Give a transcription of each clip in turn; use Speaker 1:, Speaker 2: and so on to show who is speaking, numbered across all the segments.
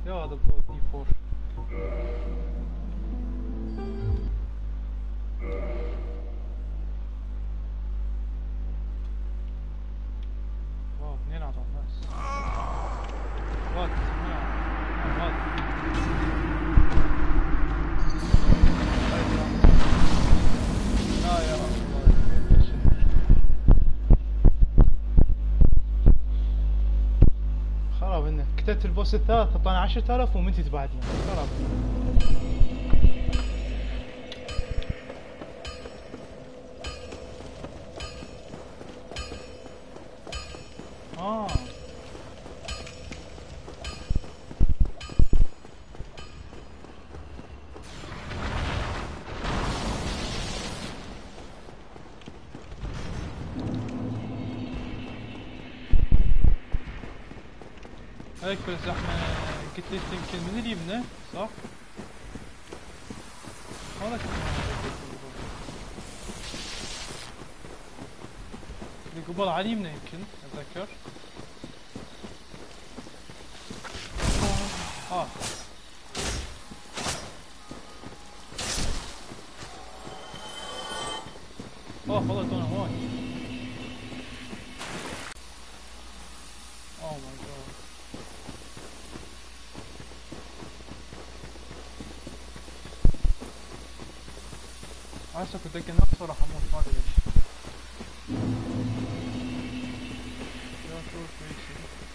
Speaker 1: يا هذا الضوء دي 4. واو اثنين على الناس. وات لا يا الله. خراب انك كتبت البوس الثالث اعطاني 10,000 ومنتي تبعدني. خراب. اه هيك بس احنا قلت لي يمكن من اليمنى صح؟ هذا اللي قبل على اليمنى يمكن اتذكر. اه خلطونا هون. اوه ماي جاد. هسه كنت اكل نفسه راح اموت ما ادري ليش. يا شو كويسة.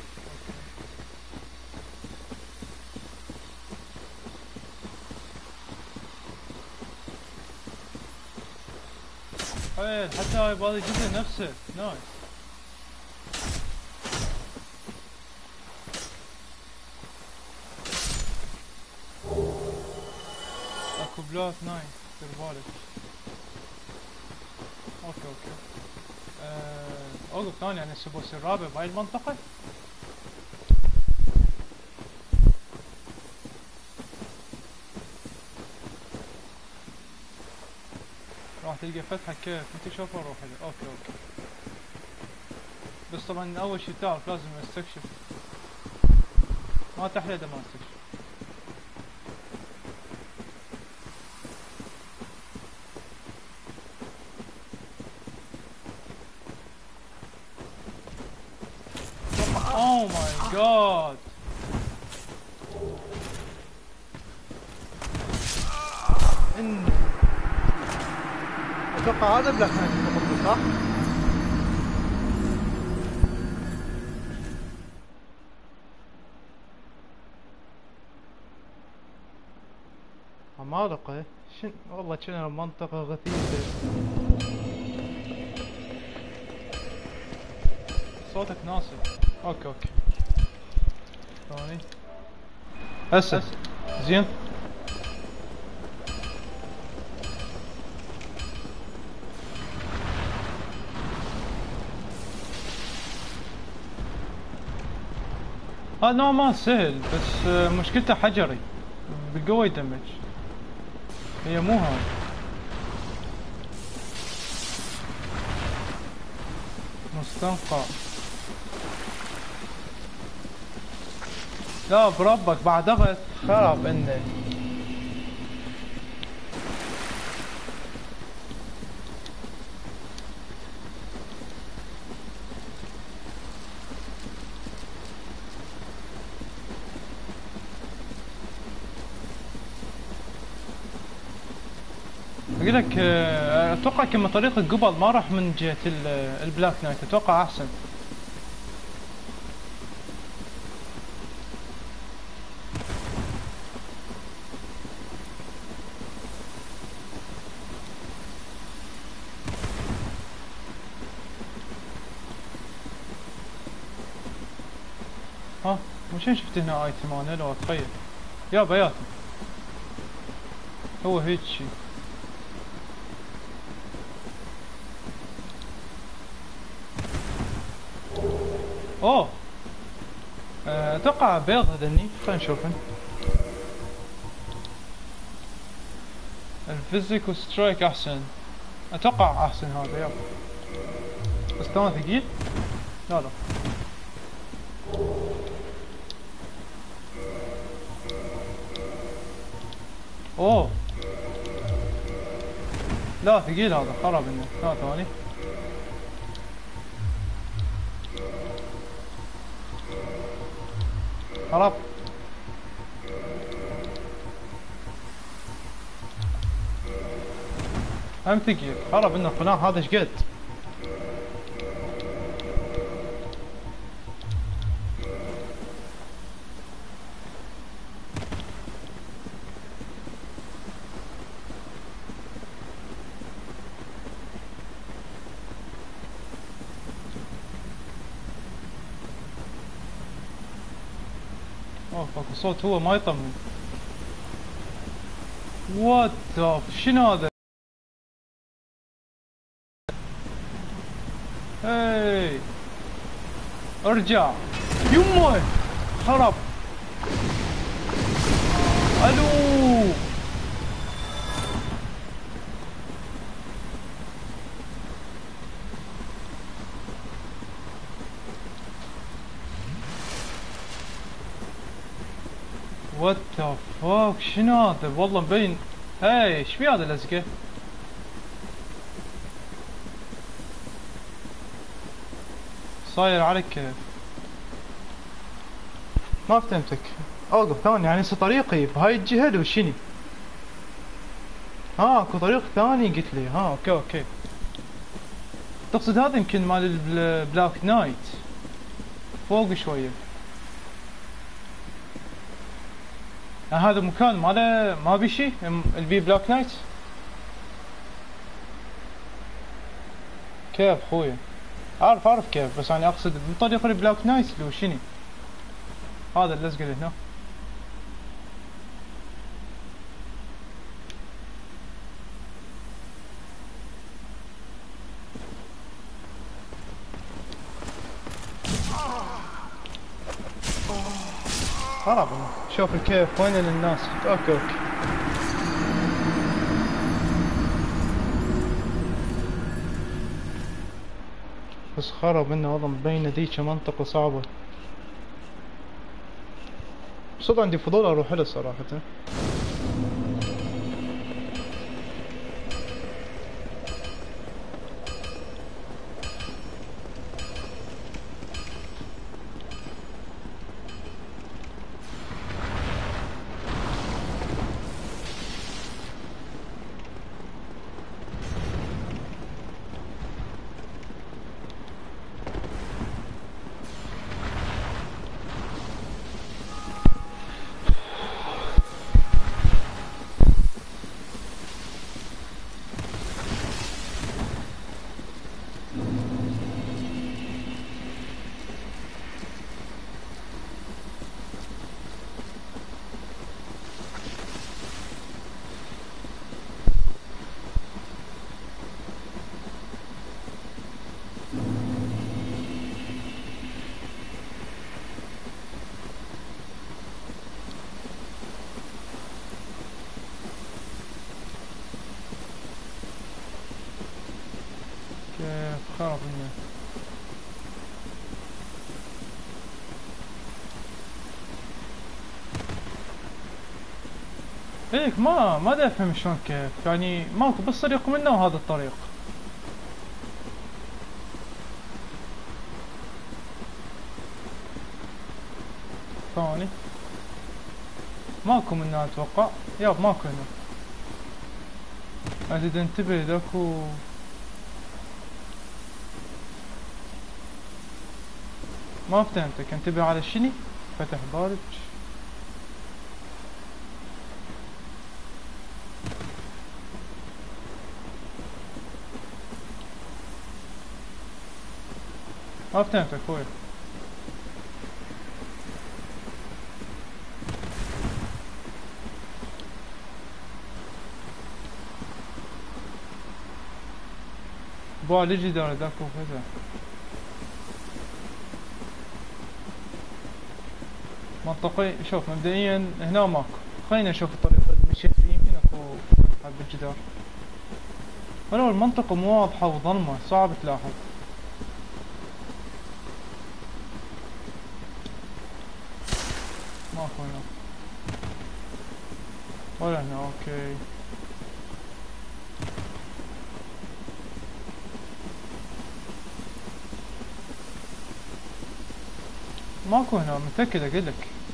Speaker 1: حيل حتى هاي بهذا الجزء نفسه نايس. اكو بلوك نايس دير بالك. اوكي اوقف ثاني يعني السبوس الرابع بهاي المنطقة. راح تلقى فتحة كيف انت شوف اروح له. اوكي بس طبعا اول شي تعرف لازم استكشف. ما تحلى اذا ما استكشف. اوه ماي جاد. اتوقع هذا بلاك نايت المفروض صح؟ عمالقة والله كنا منطقة غثيثة. صوتك ناصب. اوكي ثاني هسه زين. هذا نوع ما سهل بس مشكلته حجري بالقوة يدمج. هي مو هاي. مستنقع. لا بربك بعد ضغط خرب انه. اقول لك اتوقع كما طريق قبل ما راح من جهة البلاك نايت اتوقع احسن. ها وشين شفت هنا ايتم انا لو اتخيل. يا بياتي هو هيك شي. اوه اتوقع بيض هذني خلينا نشوفن. الفيزيك وسترايك احسن. اتوقع احسن هذا يلا. بس ثاني ثقيل. لا اوه لا ثقيل هذا، خرب انه. لا ثواني. خرب. هم ثقيل، خرب انه القناع هذا ايش قد. اوه اكو صوت هو ما يطمن. وات شنو هذا؟ هاي ارجع يمه. خرب. الو. وات ذا فاك شنو هذا؟ والله مبين. هاي ايش في هذا لزقه؟ صاير عليك كيف؟ ما فهمتك. اوقف ثاني، يعني هسه طريقي بهاي الجهة لو شني؟ اكو طريق ثاني قلت لي. اوكي اوكي. تقصد هذا يمكن مال البلاك نايت فوق شوية. هذا مكان ماله ما بي شي البي بلاك نايت. كيف خويا؟ اعرف كيف، بس انا اقصد من طريق البلاك نايت لو شني؟ هذا اللزق اللي هنا. خرب. شوف الكيف وين الناس. اوكي. بس خرب انه والله مبينه ذيك منطقة صعبة. صدق عندي فضول اروح له صراحة. كيف خرب انه. هيك ما دا افهم شلون كيف، يعني ماكو بس طريق منه وهذا الطريق. ثاني ماكو منه اتوقع. ياب ماكو هنا. اريد انتبه ذاكو. ما فهمتك، انتبه على شني؟ فتح بارج. ما فهمتك خوي. بوا الجدار ذاكو كذا. منطقي. شوف مبدئيا هنا ماكو. خلينا نشوف الطريق اللي مشيت فيه، يمكن اكو حد بالجدار. ولو المنطقة مو واضحة وظلمة صعب تلاحظ. ماكو هنا. ولا هنا اوكي. ماكو هنا متأكد اقولك.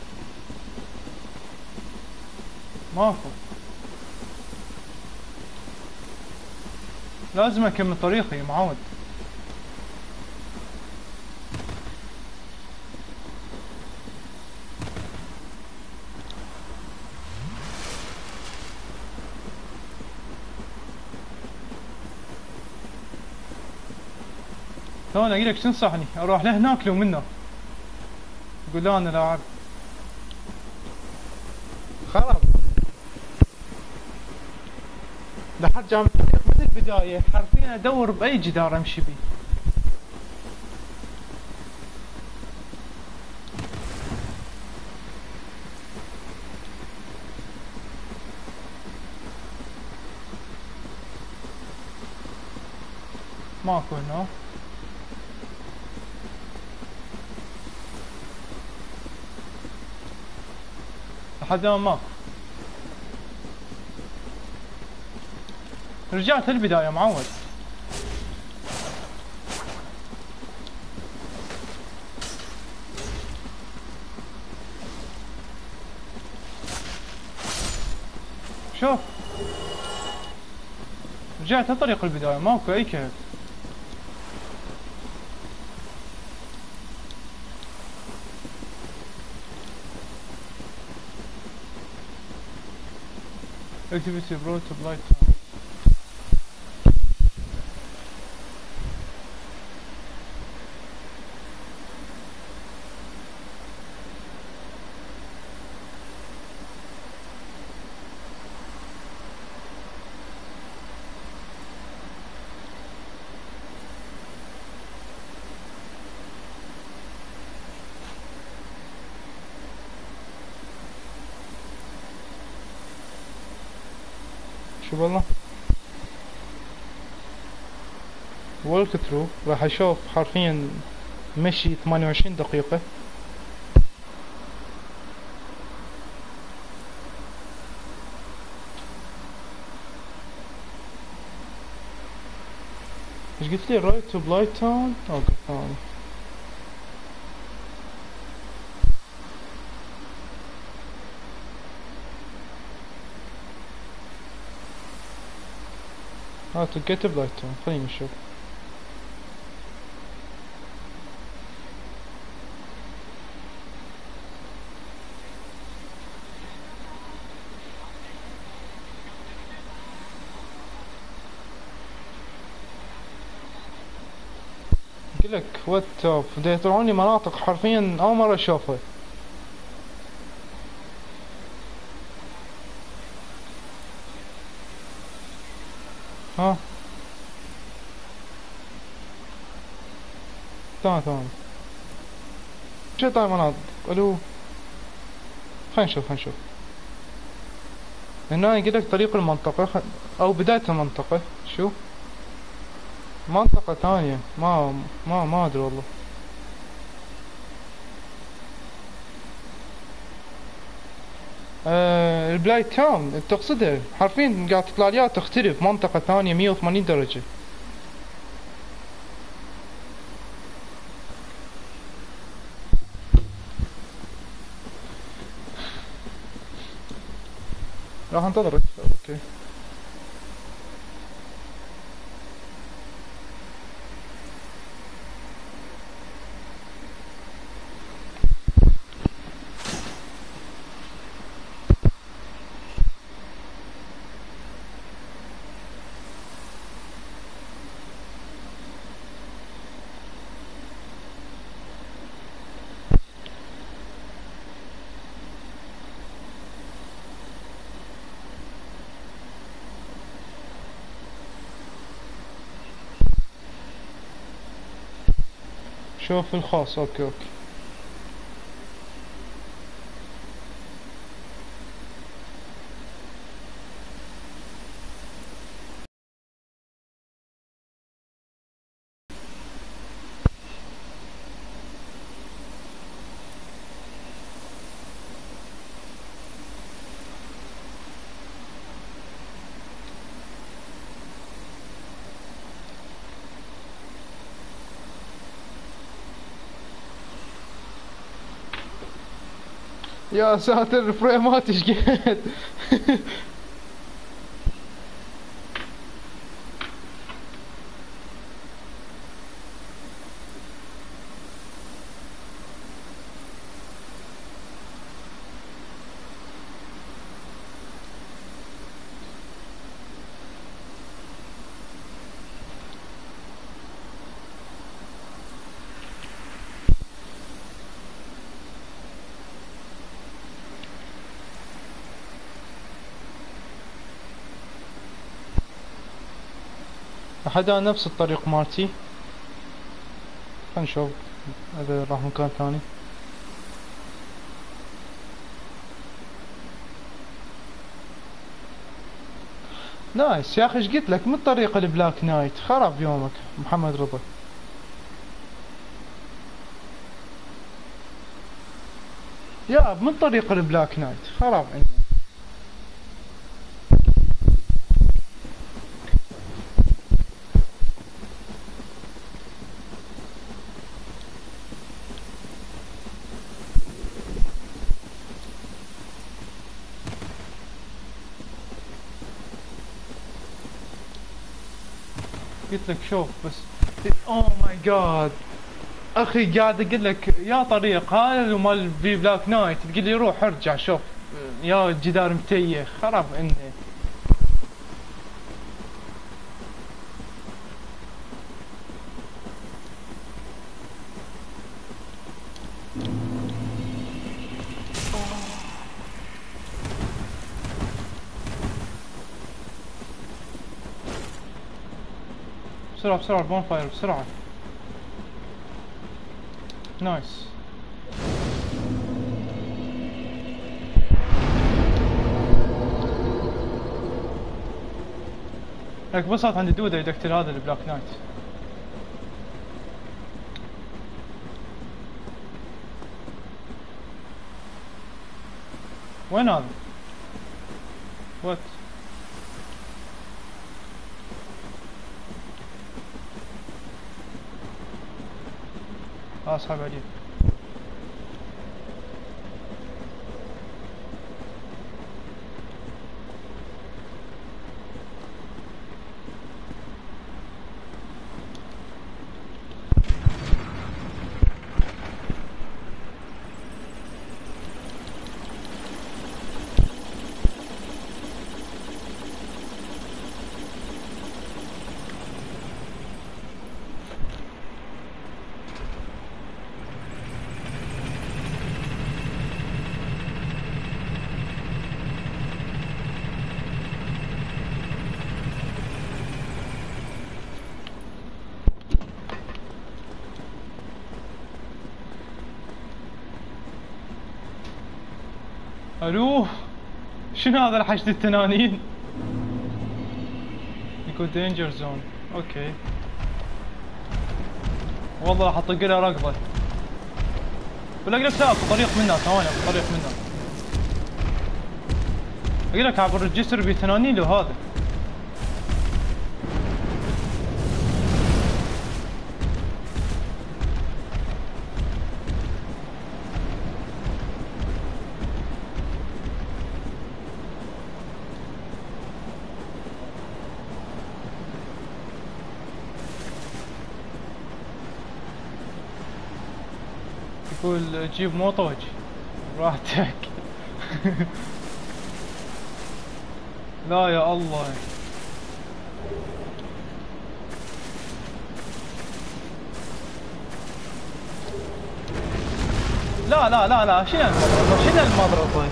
Speaker 1: ماكو. لازم اكمل طريقي معود. تو انا اقولك تنصحني اروح لهناك لو منه. قول لا انا لاعب. خلاص. لحد جام الطريق من البداية حرفيا ادور باي جدار امشي بيه. ماكو هنا. لحد الان ماكو. رجعت البداية معود. شوف رجعت لطريق البداية ماكو اي كيف. activity brought to blight. شوف والله والك ثرو راح اشوف حرفيا مشي 28 دقيقة. ايش قلت لي رايت تو بلايت تاون؟ اوكي ثاني. ها تو جيت بلايت تاون خلينا نشوف. قلك وات توب دا يطلعوني مناطق حرفيا اول مرة اشوفها. ها تمام. شو طيب مناطق الو. خلينا نشوف هنا يقولك طريق المنطقة او بداية المنطقة. شو منطقة ثانية ما ادري والله. البلاي تاون تقصدها حرفيا قاعد تطلع لي تختلف منطقة ثانية 180 درجة. راح انتظرك اوكي. شوف الخاص اوكي. يا ساتر فريمات ايش قد. احدها نفس الطريق مالتي. خلينا نشوف اذا راح مكان ثاني. نايس يا اخي، ايش قلت لك من طريق البلاك نايت؟ خرب يومك محمد رضا. يا من طريق البلاك نايت خرب عندي. قلت لك شوف بس. اوه ماي جاد اخي، قاعد اقول لك يا طريق هذا مال في بلاك نايت، تقول لي روح ارجع شوف يا الجدار متيخ خرب عندي. بسرعة بسرعة البون فاير بسرعة. نايس. لك بسط عند دودة يدكتل هذا البلاك نايت. وين هذا؟ وات؟ اسحب عليه. الو شنو هذا الحشد التنانين؟ يقول دينجر زون. اوكي والله راح اطق لها ركضه. ولا اقول لك لا اكو طريق منها ثواني، اكو طريق منها. اقول لك عبر الجسر بي تنانين له هذا. يقول جيب موطة وجي راحتك. لا يا الله. لا لا لا لا، شنو المضربة؟ شنو المضربة؟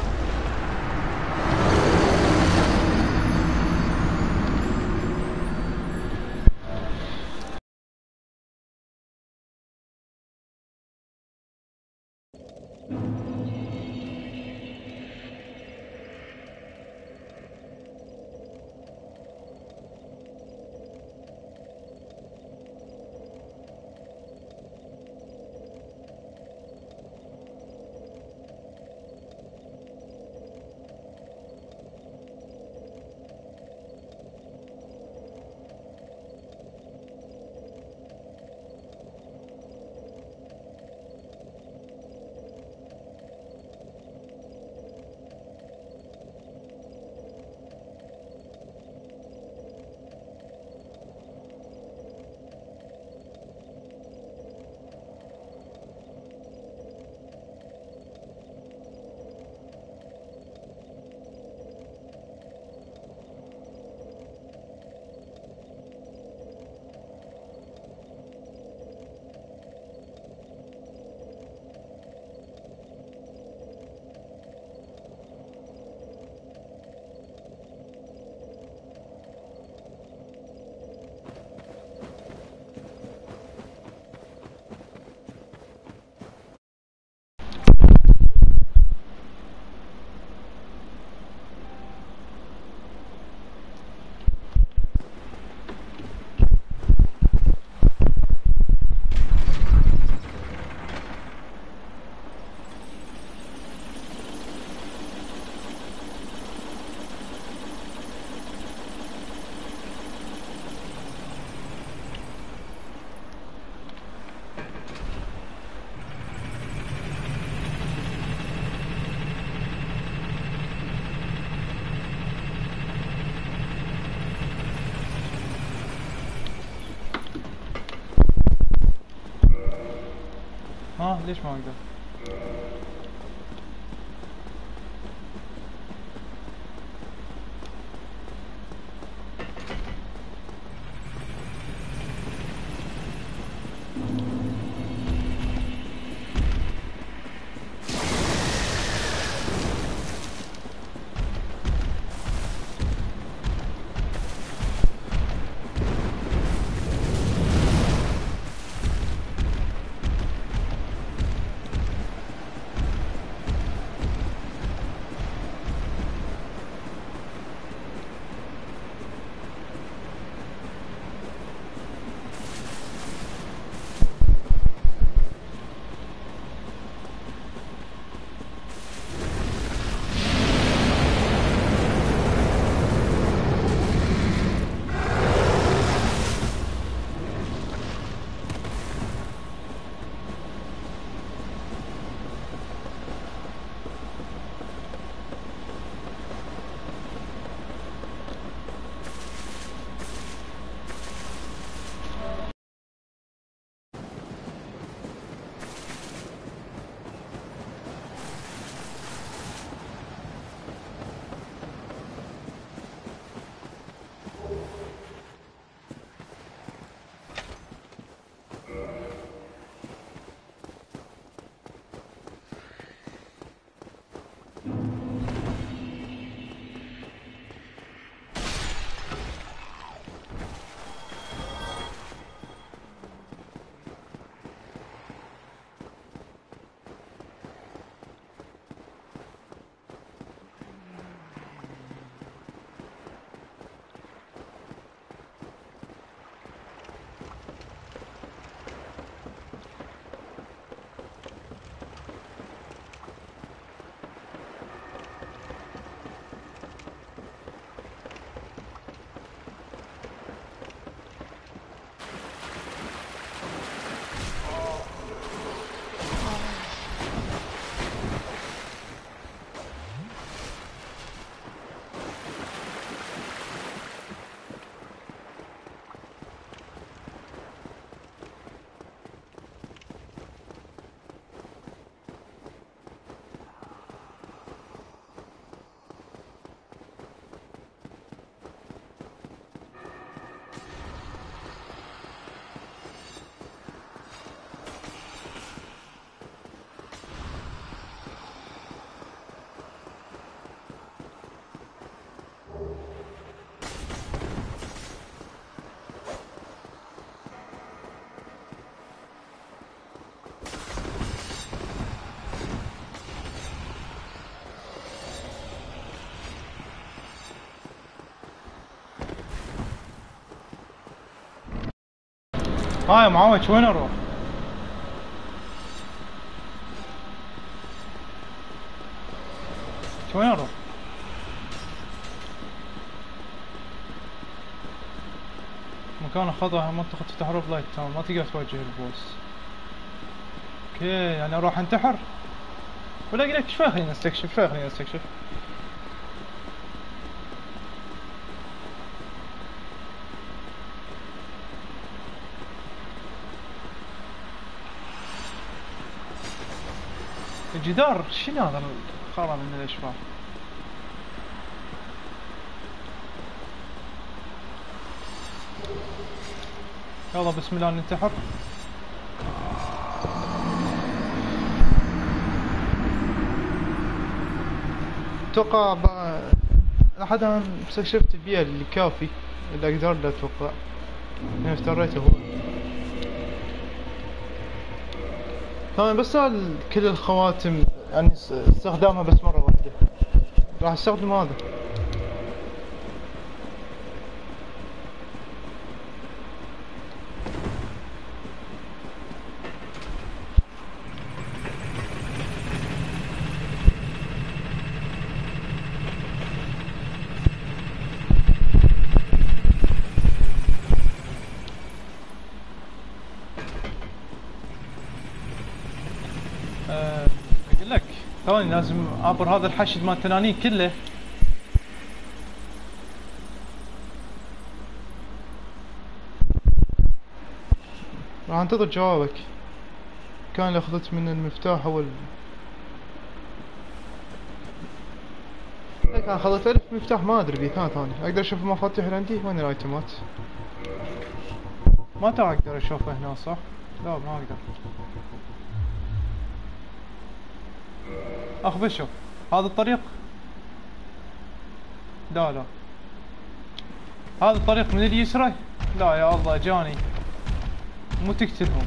Speaker 1: ها ليش ما اقدر؟ ها يا معوج وين اروح؟ وين اروح؟ مكان خطأ منطقة تحرك لايت تاون ما تقدر تواجه البوس. اوكي يعني اروح انتحر؟ ولا اقول لك شوي خلينا نستكشف شوي خلينا نستكشف. الجدار شنو هذا الخرا من الاشباح؟ يلا بسم الله ننتحر. اتوقع لحد الان استكشفت البيئة اللي كافي اللي اقدر له اتوقع. انا افتريته هو. طبعا بس كل الخواتم يعني استخدامها بس مرة واحدة. راح استخدم هذا. اقول لك ثواني لازم اعبر هذا الحشد مال التنانين كله. راح انتظر جوابك. المكان اللي اخذت منه المفتاح هو هيك انا اخذت 1000 مفتاح، ما ادري بيه كانت ثاني. اقدر اشوف المفاتيح اللي عندي؟ وين الايتمات؟ ما ترى اقدر اشوفه هنا صح؟ لا ما اقدر. اخ بشوف هذا الطريق. لا لا هذا الطريق من اليسرى. لا يا الله جاني، مو تقتلهم.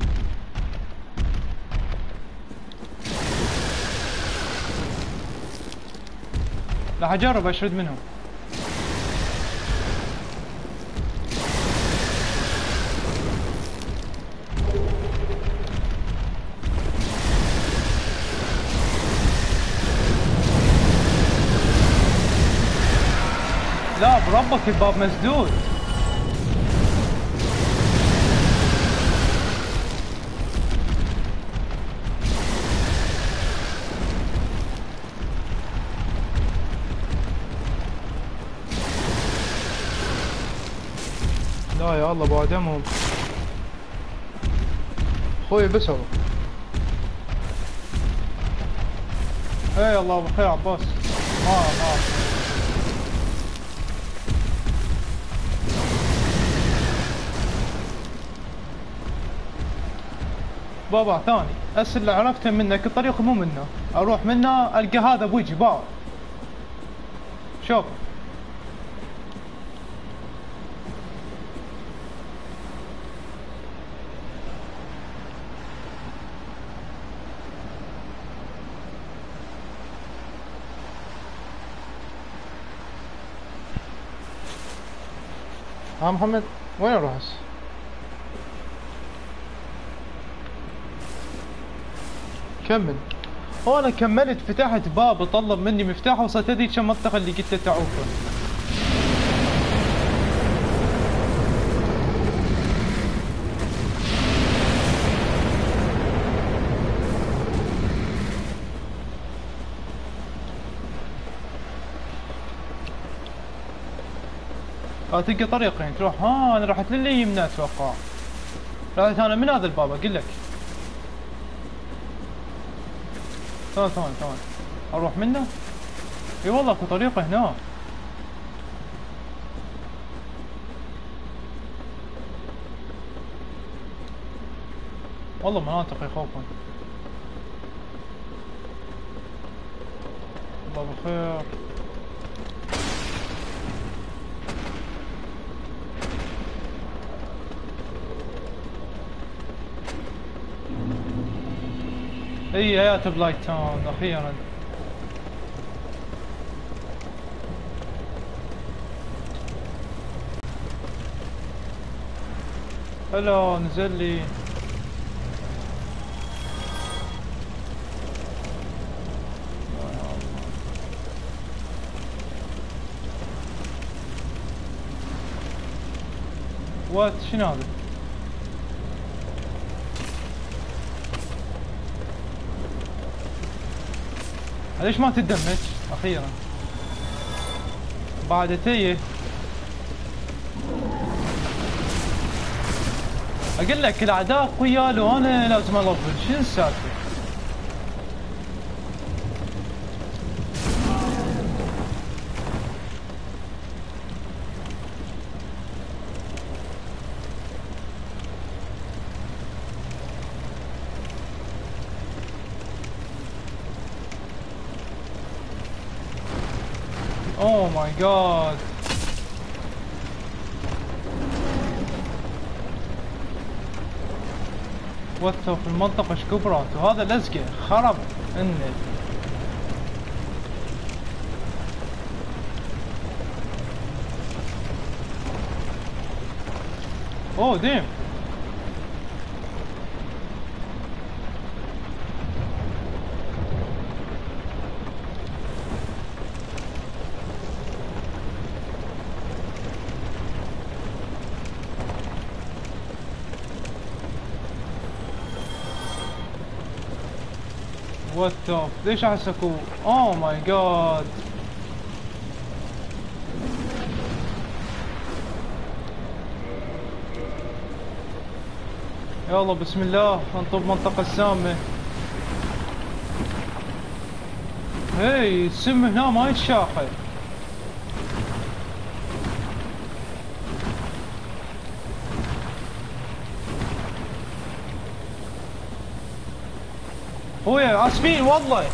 Speaker 1: راح اجرب اشرد منهم. لا بربك الباب مسدود. لا يا الله بادمهم خوي بس هو. اي الله بخير عباس. ما بابا ثاني هسه اللي عرفته منك الطريق مو منه، اروح منه القى هذا بوجهي بابا. شوف ها محمد وين اروح هسه؟ كمل. هو انا كملت فتحت باب طلب مني مفتاح، وصلت هذيك المنطقة اللي قلت له تعوفه. تلقى طريقين تروح. ها انا رحت للي يمنى اتوقع. رحت انا من هذا الباب اقول لك. ثواني اروح منه. اي والله اكو طريقه هنا. والله مناطق يخوفون. الله بخير. اي حياة بلايت تاون اخيرا. هلا نزل لي. وات شنو هذا؟ ليش ما تدمج اخيرا؟ بعد تيه اقول لك الاعداء قيال وانا لازم الفل. شنو السالفه؟ اوه ماي جاد. واتو في المنطقة ايش كبرت، وهذا لزقه خرب النت. اوه ديم. وات ليش احس اكو. اوه ماي جاد. يلا بسم الله نطب منطقة السامة. هي السم هنا ما يتشاخر. هو عاسفين والله.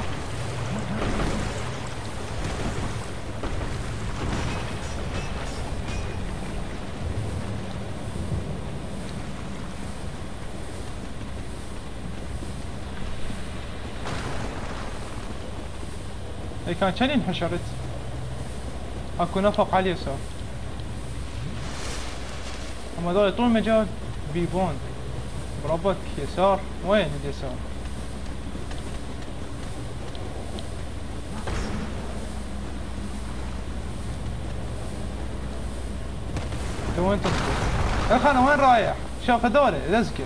Speaker 1: هي كان انحشرت. اكو نفق على اليسار. اما هذول طول المجال بيبون. بربك يسار، وين اليسار؟ انت وين تطلع؟ يا اخي انا وين رايح؟ شوف هذول لزقه.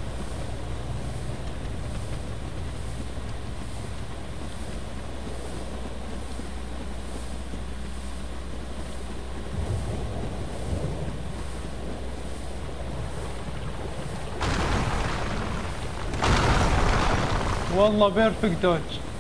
Speaker 1: والله بيرفكت دوج.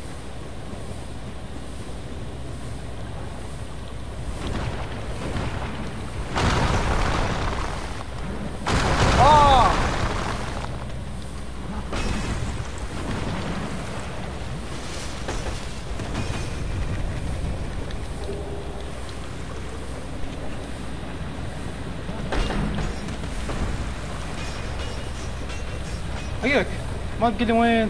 Speaker 1: هيك ما تقول لي وين.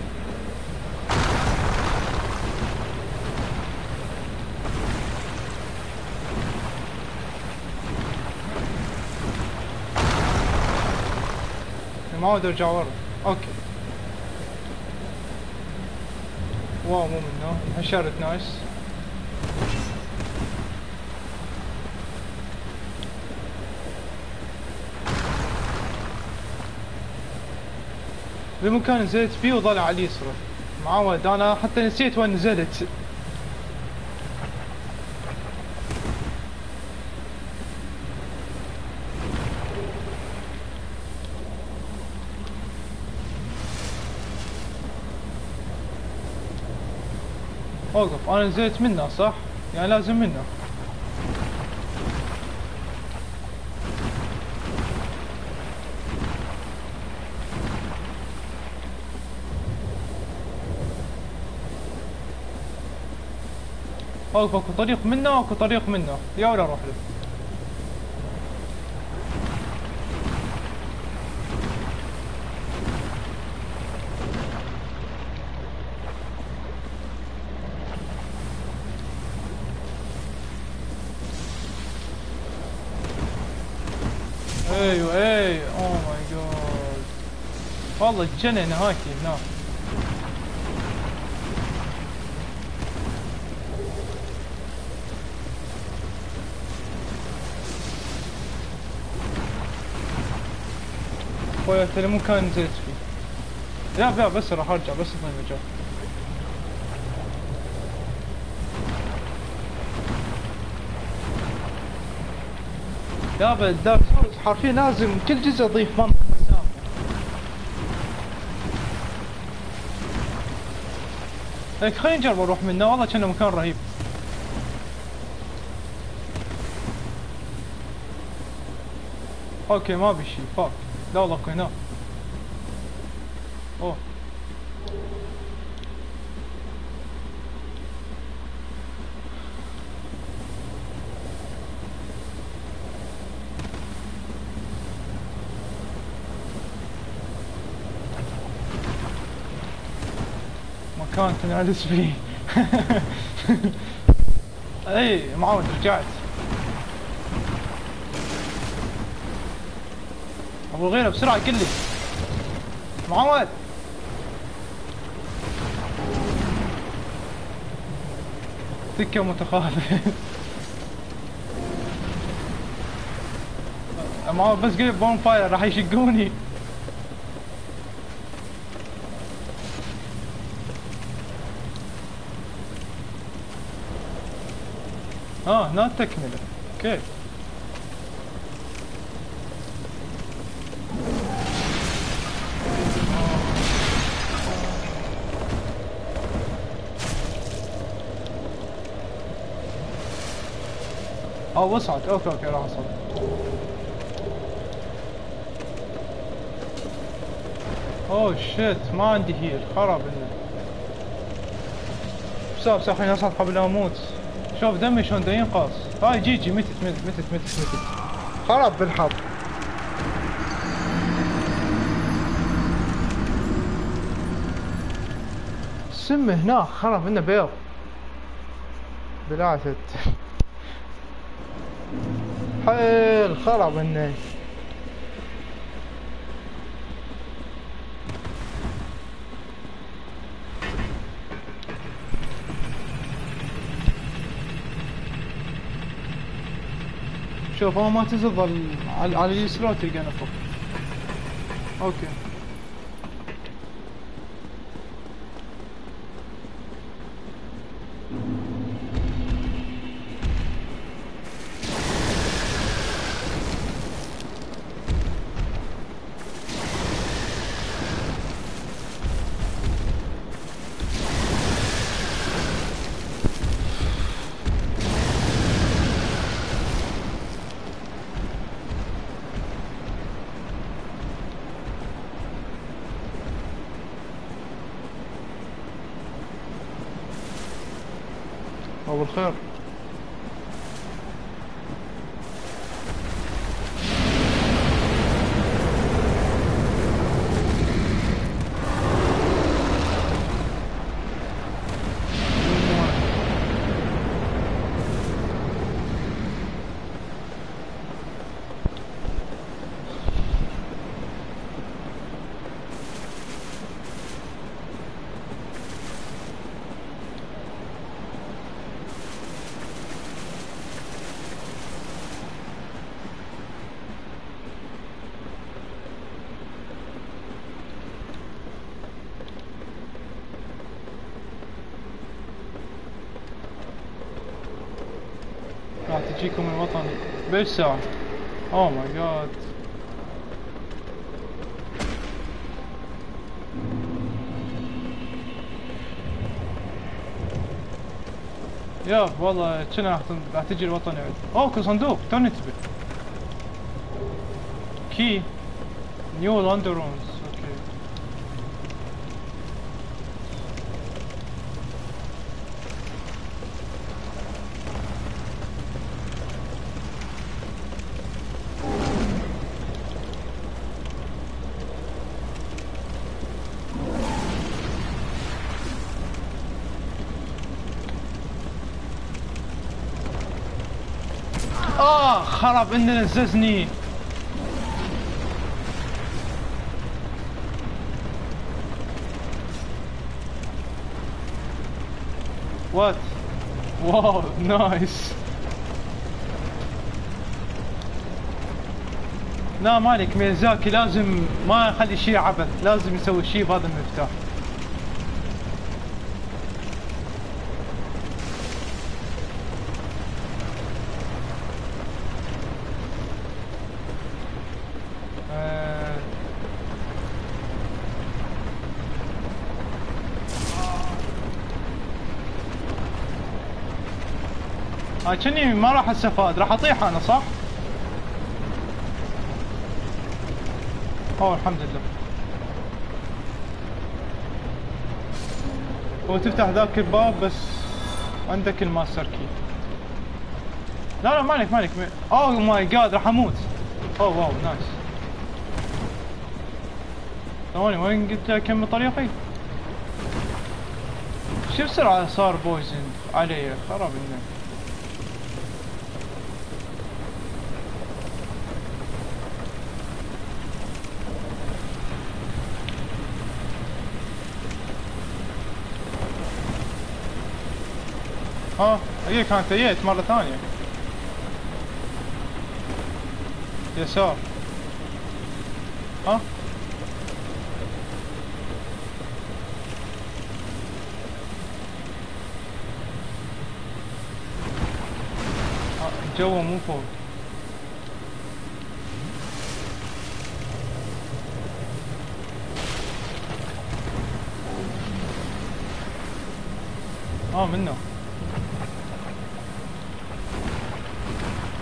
Speaker 1: ما عود ارجع ورا. اوكي. واو مو منه انحشرت. نايس. بمكان نزلت فيه وضل على اليسرى. معود انا حتى نسيت وين نزلت. اوقف انا نزلت منه صح؟ يعني لازم منه. اوقف اكو طريق منه واكو طريق منه، يا ولا اروح له. ايوه اي اوه ماي جاد. والله تجنن هاكي هناك. خويا ترى مو كان نزلت فيه. يا بس راح ارجع بس اضل المجال. يابا الدارك سولز حرفيا لازم كل جزء اضيف منطقة سامة. هيك خلينا نجرب نروح منه، والله كانه مكان رهيب. اوكي ما بشي فاك. لا والله اكو هناك. اوه مكان تنعلس فيه. اي معود رجعت. ابو غيره بسرعه قل لي معود. سكه متخاذه. معود بس قلت بون فاير راح يشقوني. هنا تكمله. اوكي وصعت. اوكي راح اصعد. اوه شيت ما عندي هيل، خرب انه. بس خليني اصعد قبل لا اموت. شوف دمي شلون دا ينقص. هاي جي متت. خرب بالحظ. السم هناك خرب انه بيض. بلاتت. حيل خرب انه. شوف هو ما تظل على اليسار تلقى فوق. اوكي أبو الخير. راح تجيكم الوطن بإيش ساعة؟ اوه ماي جاد. ياب والله كنا راح تجي الوطن يعد. اوه صندوق توني انتبه. كي نيو لاندرونز. اوكي خرب انه نززني. وات واو نايس. لا مالك ميازاكي لازم ما يخلي شيء عبث، لازم يسوي شيء بهذا المفتاح. كني ما راح استفاد، راح اطيح انا صح؟ اوه الحمد لله. هو تفتح ذاك الباب بس عندك الماستر كي. لا مالك اوه ماي جاد راح اموت. اوه واو نايس. ثواني وين قلت اكمل طريقي؟ شو بسرعة صار بويزن علي خرب انه. هي كانت جيت مرة ثانية. يسار. جوا مو فوق. منه.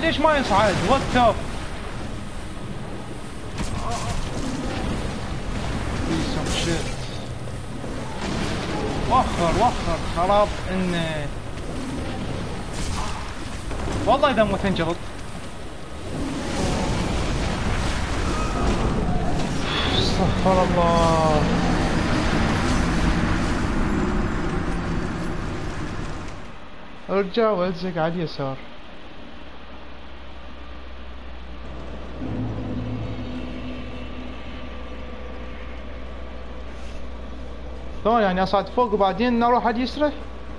Speaker 1: ليش ما يصعد؟ وات وخر خراب انه والله اذا مو تنجلط. استغفر الله. ارجع والزق على اليسار. شلون يعني اصعد فوق وبعدين اروح على اليسرى؟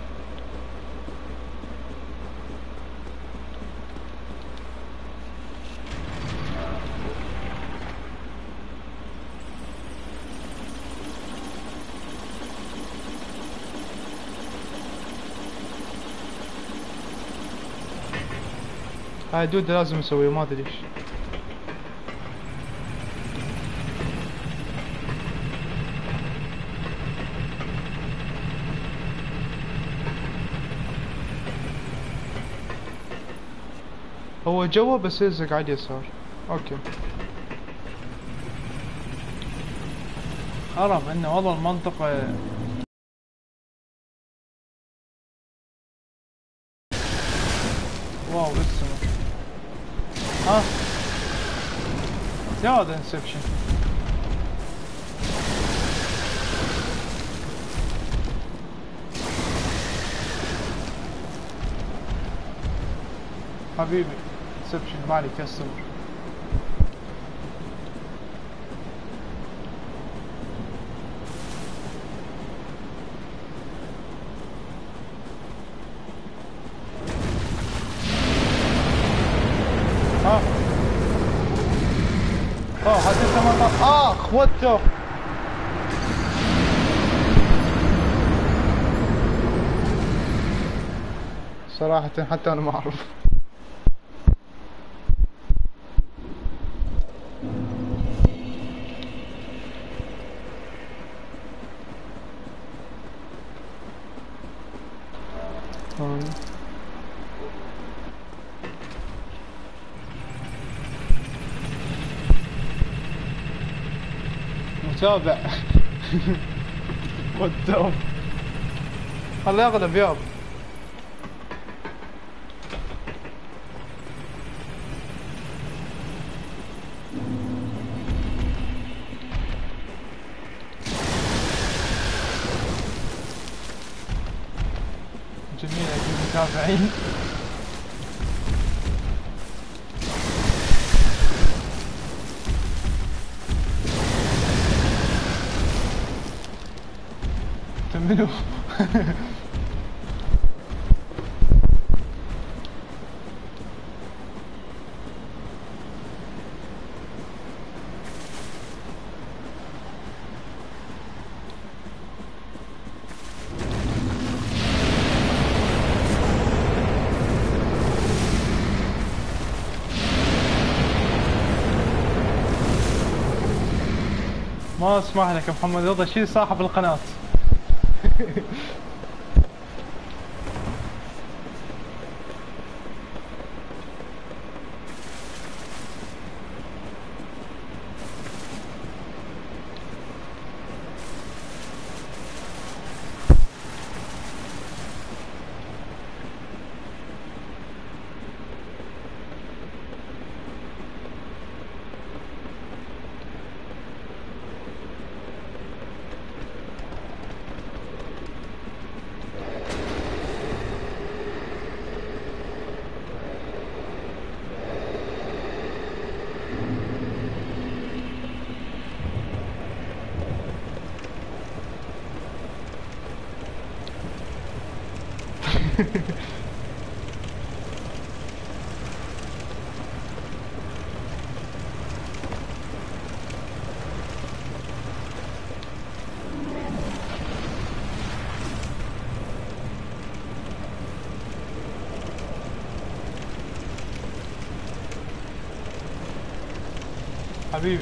Speaker 1: هاي دود لازم اسويه ما ادري ليش. هو جوا بس يلزق على اليسار. اوكي. حرام انه والله المنطقة واو بالسما. ها زيادة انسبشن. حبيبي انسبشن مالي كسر. حتى ما واتو صراحة حتى انا ما اعرف. متابع. واتو خليه يغلب ياب. جميل المتابعين. منو؟ ما اسمح لك يا محمد رضا، شيل صاحب القناة. حبيبي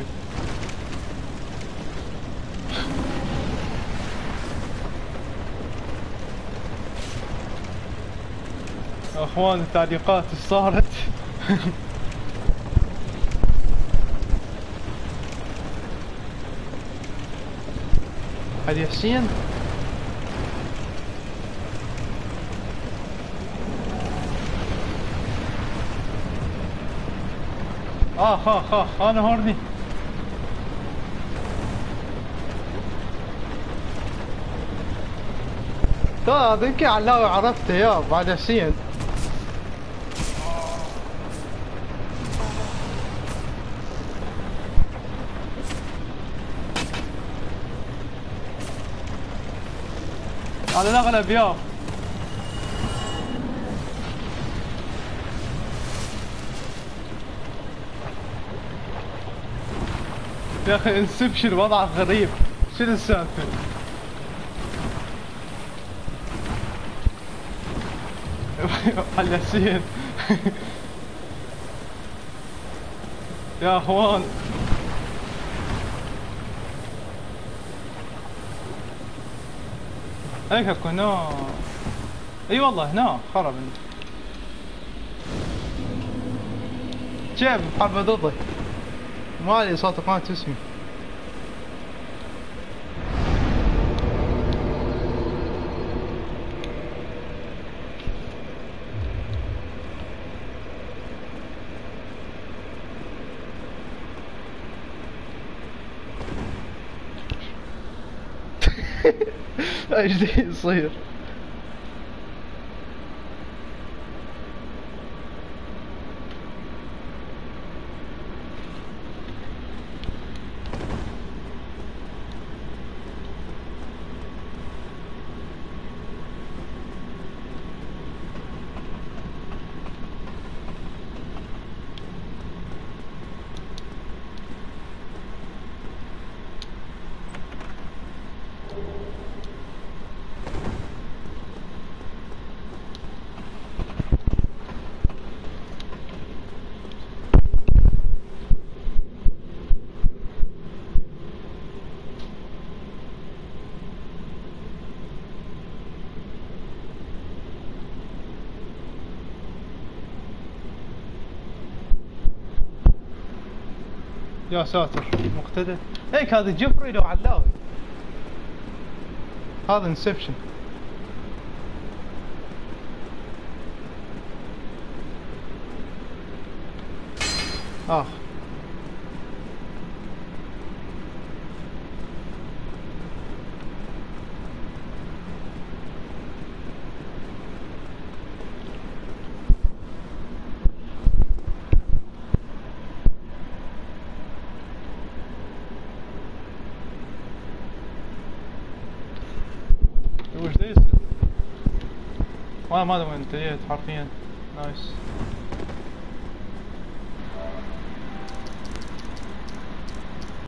Speaker 1: يا اخوان التعليقات ايش صارت؟ هذه حسين. اخ انا هورني. هذاك علاوي عرفته يا بعد حسين. على الاغلب يا اخي انسبشن وضعه غريب. شنو السالفه؟ حلاسين. يا اخوان هيك اكو هنا. اي والله هنا خرب. كيف محاربة ضدي؟ مالي صوت قناة اسمي. ايش ذي يصير؟ يا ساتر مقتدى. هيك هذا جفري لو علاوي. هذا انسبشن. اخ وش ذي؟ ما ادري وين انتهيت حرفيا. نايس.